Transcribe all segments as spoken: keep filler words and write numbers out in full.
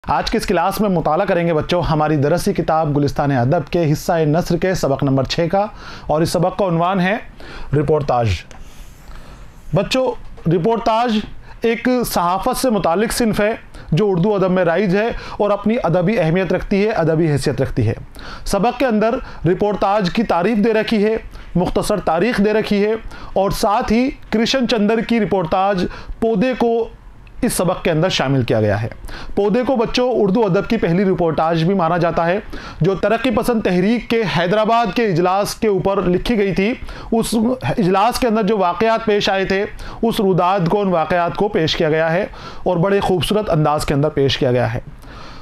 आज की इस क्लास में मुताला करेंगे बच्चों हमारी दरसी किताब गुलिस्तान अदब के हिस्सा नस्र के सबक नंबर छः का, और इस सबक का उन्वान है रिपोर्टाज। बच्चों, रिपोर्टाज एक सहाफ़त से मुतालिक सिन्फ है जो उर्दू अदब में राइज है और अपनी अदबी अहमियत रखती है, अदबी हैसियत रखती है। सबक के अंदर रिपोर्टाज की तारीफ़ दे रखी है, मुख्तसर तारीख़ दे रखी है, और साथ ही कृष्ण चंद्र की रिपोर्टाज पौधे को इस सबक के अंदर शामिल किया गया है। पौधे को बच्चों उर्दू अदब की पहली रिपोर्टाज भी माना जाता है, जो तरक्की पसंद तहरीक के हैदराबाद के इजलास के ऊपर लिखी गई थी। उस इजलास के अंदर जो वाक़यात पेश आए थे, उस रुदात को, उन वाक़यात को पेश किया गया है और बड़े खूबसूरत अंदाज के अंदर पेश किया गया है।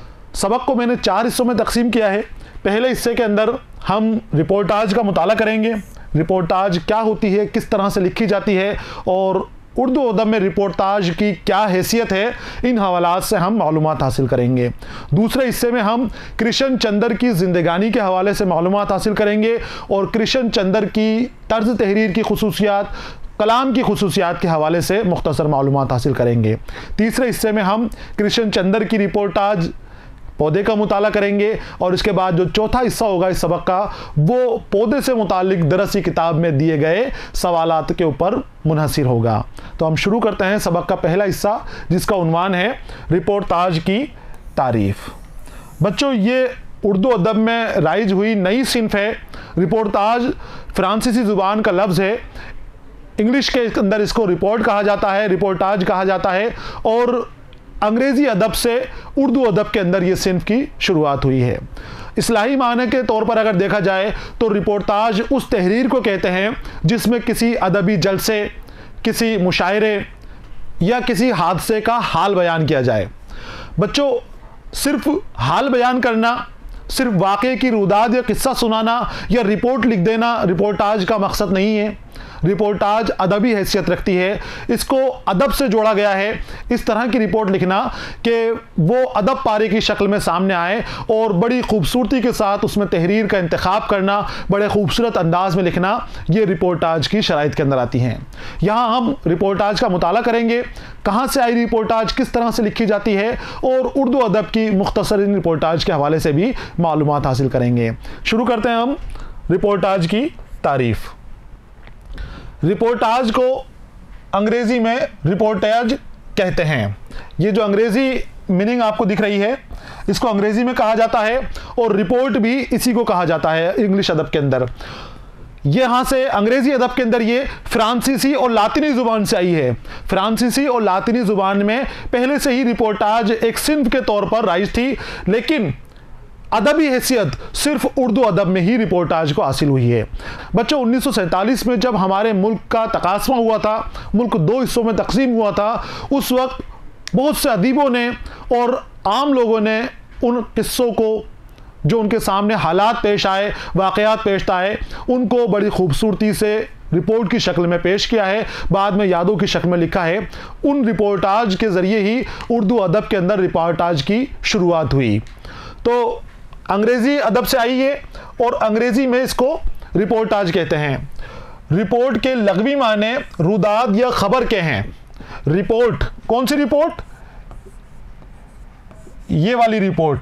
सबक को मैंने चार हिस्सों में तकसीम किया है। पहले हिस्से के अंदर हम रिपोर्टाज का मुताला करेंगे। रिपोर्टाज क्या होती है, किस तरह से लिखी जाती है और उर्दू अदब में रिपोर्टाज की क्या हैसियत है, इन हवालात से हम मालूमात हासिल करेंगे। दूसरे हिस्से में हम कृष्ण चंद्र की ज़िंदगानी के हवाले से मालूमात हासिल करेंगे और कृष्ण चंद्र की तर्ज तहरीर की खुसूसियात, कलाम की खुसूसियात के हवाले से मुख्तसर मालूमात हासिल करेंगे। तीसरे हिस्से में हम कृष्ण चंद्र की रिपोर्टाज पौधे का मुताला करेंगे, और इसके बाद जो चौथा हिस्सा होगा इस सबक का, वो पौधे से मुतालिक दरसी किताब में दिए गए सवालात के ऊपर मुनहसिर होगा। तो हम शुरू करते हैं सबक का पहला हिस्सा, जिसका उन्वान है रिपोर्टाज की तारीफ़। बच्चों, ये उर्दू अदब में राइज हुई नई सिन्फ है। रिपोर्टाज फ्रांसीसी ज़ुबान का लफ्ज़ है। इंग्लिश के अंदर इसको रिपोर्ट कहा जाता है, रिपोर्टाज कहा जाता है, और अंग्रेज़ी अदब से उर्दू अदब के अंदर ये सिन्फ की शुरुआत हुई है। इस्लाही माने के तौर पर अगर देखा जाए तो रिपोर्टाज उस तहरीर को कहते हैं जिसमें किसी अदबी जलसे, किसी मुशायरे या किसी हादसे का हाल बयान किया जाए। बच्चों, सिर्फ हाल बयान करना, सिर्फ वाक़े की रुदात या किस्सा सुनाना या रिपोर्ट लिख देना रिपोर्टाज का मकसद नहीं है। रिपोर्टाज अदबी हैसियत रखती है, इसको अदब से जोड़ा गया है। इस तरह की रिपोर्ट लिखना कि वो अदब पारे की शक्ल में सामने आए और बड़ी खूबसूरती के साथ उसमें तहरीर का इंतखाब करना, बड़े खूबसूरत अंदाज में लिखना, ये रिपोर्टाज की शराइत के अंदर आती हैं। यहाँ हम रिपोर्टाज का मुताला करेंगे, कहाँ से आई रिपोर्टाज, किस तरह से लिखी जाती है, और उर्दू अदब की मुख्तसरीन रिपोर्टाज के हवाले से भी मालूमात हासिल करेंगे। शुरू करते हैं हम रिपोर्टाज की तारीफ़। रिपोर्टाज को अंग्रेज़ी में रिपोर्टेज कहते हैं। ये जो अंग्रेज़ी मीनिंग आपको दिख रही है, इसको अंग्रेज़ी में कहा जाता है, और रिपोर्ट भी इसी को कहा जाता है इंग्लिश अदब के अंदर। यहाँ से अंग्रेज़ी अदब के अंदर ये फ्रांसीसी और लातिनी ज़ुबान से आई है। फ्रांसीसी और लातिनी ज़ुबान में पहले से ही रिपोर्टाज एक सिन्फ के तौर पर राइज थी, लेकिन अदबी हैसियत सिर्फ उर्दू अदब में ही रिपोर्टाज को हासिल हुई है। बच्चों, उन्नीस सौ सैंतालीस में जब हमारे मुल्क का तकासमा हुआ था, मुल्क दो हिस्सों में तकसीम हुआ था, उस वक्त बहुत से अदीबों ने और आम लोगों ने उन किस्सों को, जो उनके सामने हालात पेश आए, वाक़यात पेश आए, उनको बड़ी खूबसूरती से रिपोर्ट की शक्ल में पेश किया है, बाद में यादों की शक्ल में लिखा है। उन रिपोर्टाज के ज़रिए ही उर्दू अदब के अंदर रिपोर्टाज की शुरुआत हुई। तो अंग्रेज़ी अदब से आई है और अंग्रेज़ी में इसको रिपोर्टाज कहते हैं। रिपोर्ट के लगवी माने रुदात या खबर के हैं। रिपोर्ट, कौन सी रिपोर्ट? ये वाली रिपोर्ट।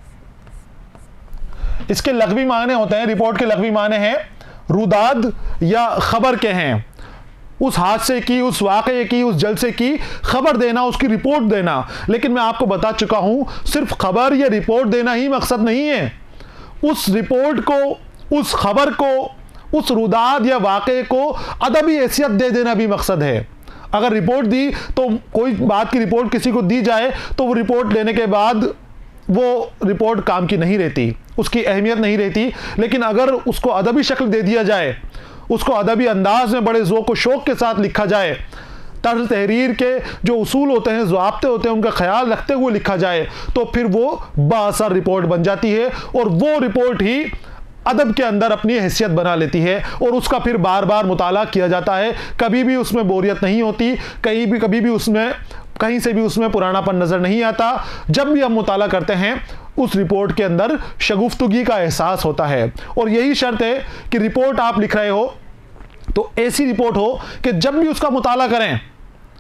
इसके लगवी माने होते हैं, रिपोर्ट के लगवी माने हैं रुदात या खबर के हैं। उस हादसे की, उस वाक़े की, उस जलसे की खबर देना, उसकी रिपोर्ट देना। लेकिन मैं आपको बता चुका हूं, सिर्फ खबर या रिपोर्ट देना ही मकसद नहीं है। उस रिपोर्ट को, उस खबर को, उस रुदात या वाक़े को अदबी हैसियत दे देना भी मकसद है। अगर रिपोर्ट दी, तो कोई बात की रिपोर्ट किसी को दी जाए तो वो रिपोर्ट लेने के बाद वो रिपोर्ट काम की नहीं रहती, उसकी अहमियत नहीं रहती। लेकिन अगर उसको अदबी शक्ल दे दिया जाए, उसको अदबी अंदाज में बड़े ज़ौक़ व शौक़ के साथ लिखा जाए, तर्ज तहरीर के जो उसूल होते हैं, ज़ाब्ते होते हैं, उनका ख्याल रखते हुए लिखा जाए, तो फिर वो बाअसर रिपोर्ट बन जाती है, और वो रिपोर्ट ही अदब के अंदर अपनी हैसियत बना लेती है, और उसका फिर बार बार मुताला किया जाता है। कभी भी उसमें बोरियत नहीं होती, कहीं भी कभी भी उसमें कहीं से भी उसमें पुरानापन नज़र नहीं आता। जब भी हम मुताला करते हैं, उस रिपोर्ट के अंदर शगुफ्तगी का एहसास होता है। और यही शर्त है कि रिपोर्ट आप लिख रहे हो तो ऐसी रिपोर्ट हो कि जब भी उसका मुताला करें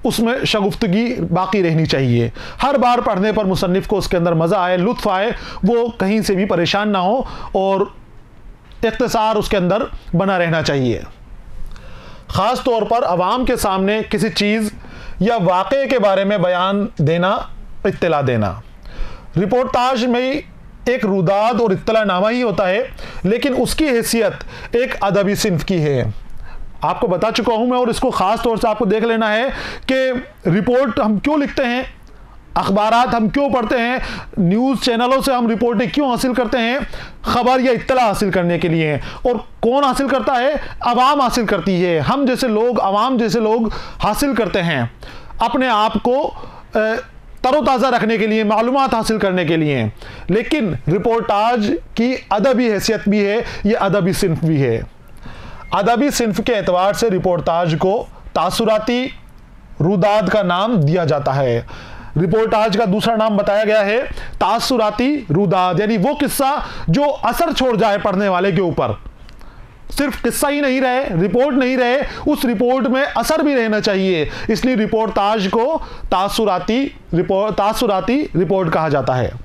उसमें शगुफ्तगी बाकी रहनी चाहिए। हर बार पढ़ने पर मुसन्निफ़ को उसके अंदर मज़ा आए, लुत्फ़ आए, वो कहीं से भी परेशान ना हो और इख्तिसार उसके अंदर बना रहना चाहिए। ख़ास तौर पर अवाम के सामने किसी चीज़ या वाक़े के बारे में बयान देना, इत्तला देना। रिपोर्टाज में एक रुदाद और इत्तलानामा ही होता है, लेकिन उसकी हैसियत एक अदबी सिन्फ की है। आपको बता चुका हूं मैं, और इसको ख़ास तौर से आपको देख लेना है कि रिपोर्ट हम क्यों लिखते हैं, अखबारात हम क्यों पढ़ते हैं, न्यूज़ चैनलों से हम रिपोर्टें क्यों हासिल करते हैं। ख़बर या इत्तला हासिल करने के लिए। और कौन हासिल करता है? अवाम हासिल करती है। हम जैसे लोग, अवाम जैसे लोग हासिल करते हैं अपने आप को तरोताज़ा रखने के लिए, मालूमात हासिल करने के लिए। लेकिन रिपोर्टाज की अदबी हैसियत भी है, ये अदबी सिन्फ भी है। अदबी सिन्फ के एतबार से रिपोर्टाज को तासुराती रुदाद का नाम दिया जाता है। रिपोर्टाज का दूसरा नाम बताया गया है तासुराती रुदाद, यानी वो किस्सा जो असर छोड़ जाए पढ़ने वाले के ऊपर। सिर्फ किस्सा ही नहीं रहे, रिपोर्ट नहीं रहे, उस रिपोर्ट में असर भी रहना चाहिए। इसलिए रिपोर्टाज को तासुराती रिपोर्ट तासुराती रिपोर्ट कहा जाता है।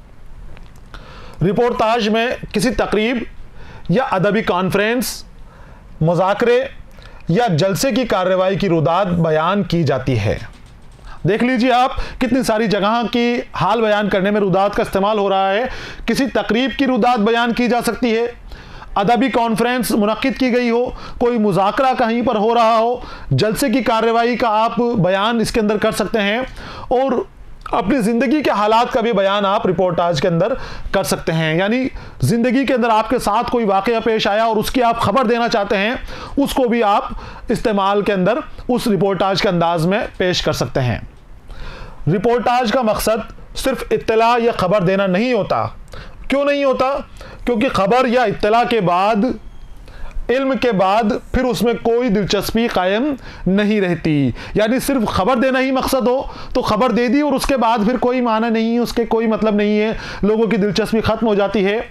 रिपोर्टाज में किसी तकरीब या अदबी कॉन्फ्रेंस, मुज़ाकरे या जलसे की कार्रवाई की रुदाद बयान की जाती है। देख लीजिए आप, कितनी सारी जगह की हाल बयान करने में रुदाद का इस्तेमाल हो रहा है। किसी तकरीब की रुदाद बयान की जा सकती है, अदबी कॉन्फ्रेंस मुनक्किद की गई हो, कोई मुज़ाकरा कहीं पर हो रहा हो, जलसे की कार्रवाई का आप बयान इसके अंदर कर सकते हैं, और अपनी ज़िंदगी के हालात का भी बयान आप रिपोर्टाज के अंदर कर सकते हैं। यानी ज़िंदगी के अंदर आपके साथ कोई वाक़या पेश आया और उसकी आप खबर देना चाहते हैं, उसको भी आप इस्तेमाल के अंदर उस रिपोर्टाज के अंदाज में पेश कर सकते हैं। रिपोर्टाज का मकसद सिर्फ इत्तला या खबर देना नहीं होता। क्यों नहीं होता? क्योंकि खबर या इत्तला के बाद, इल्म के बाद फिर उसमें कोई दिलचस्पी कायम नहीं रहती। यानी सिर्फ खबर देना ही मकसद हो तो खबर दे दी और उसके बाद फिर कोई माना नहीं है, उसके कोई मतलब नहीं है, लोगों की दिलचस्पी ख़त्म हो जाती है,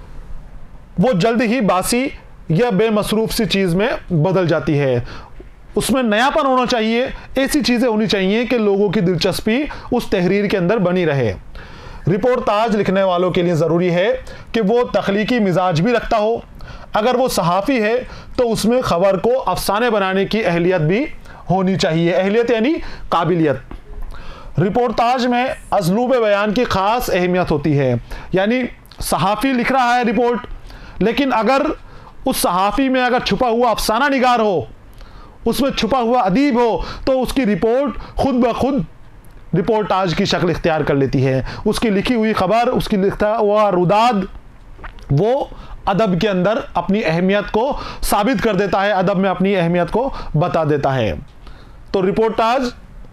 वो जल्द ही बासी या बेमसरूफ सी चीज़ में बदल जाती है। उसमें नयापन होना चाहिए, ऐसी चीज़ें होनी चाहिए कि लोगों की दिलचस्पी उस तहरीर के अंदर बनी रहे। रिपोर्टाज लिखने वालों के लिए ज़रूरी है कि वो तख्लीकी मिजाज भी रखता हो। अगर वो सहाफ़ी है तो उसमें ख़बर को अफसाने बनाने की अहलियत भी होनी चाहिए। अहलियत यानी काबिलियत। रिपोर्टाज में असलूब बयान की ख़ास अहमियत होती है। यानी सहाफ़ी लिख रहा है रिपोर्ट, लेकिन अगर उस सहाफ़ी में अगर छुपा हुआ अफसाना निगार हो, उसमें छुपा हुआ अदीब हो, तो उसकी रिपोर्ट खुद ब खुद रिपोर्टाज की शक्ल इख्तियार कर लेती है। उसकी लिखी हुई खबर, उसकी लिखता हुआ रुदाद, वो अदब के अंदर अपनी अहमियत को साबित कर देता है, अदब में अपनी अहमियत को बता देता है। तो रिपोर्टाज,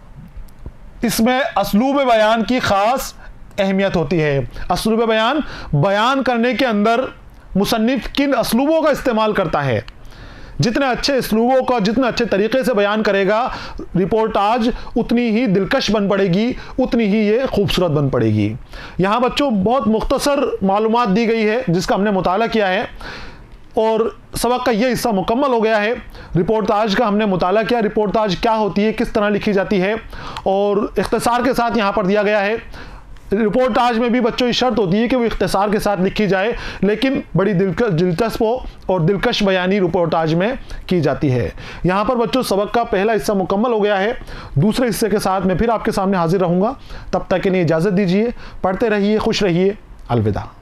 इसमें असलूब बयान की ख़ास अहमियत होती है। असलूब बयान, बयान करने के अंदर मुसन्निफ़ किन असलूबों का इस्तेमाल करता है। जितने अच्छे इसलूबों का, जितने अच्छे तरीके से बयान करेगा रिपोर्टाज, उतनी ही दिलकश बन पड़ेगी, उतनी ही ये खूबसूरत बन पड़ेगी। यहाँ बच्चों बहुत मुख्तसर मालूमात दी गई है जिसका हमने मुताला किया है, और सबक का ये हिस्सा मुकम्मल हो गया है। रिपोर्टाज का हमने मुताला किया, रिपोर्टाज क्या होती है, किस तरह लिखी जाती है, और इख्तिसार के साथ यहाँ पर दिया गया है। रिपोर्टाज में भी बच्चों की शर्त होती है कि वो इख्तिसार के साथ लिखी जाए, लेकिन बड़ी दिलचस्प हो और दिलकश बयानी रिपोर्टाज में की जाती है। यहाँ पर बच्चों सबक का पहला हिस्सा मुकम्मल हो गया है। दूसरे हिस्से के साथ मैं फिर आपके सामने हाजिर रहूँगा। तब तक के लिए इजाज़त दीजिए। पढ़ते रहिए, खुश रहिए। अलविदा।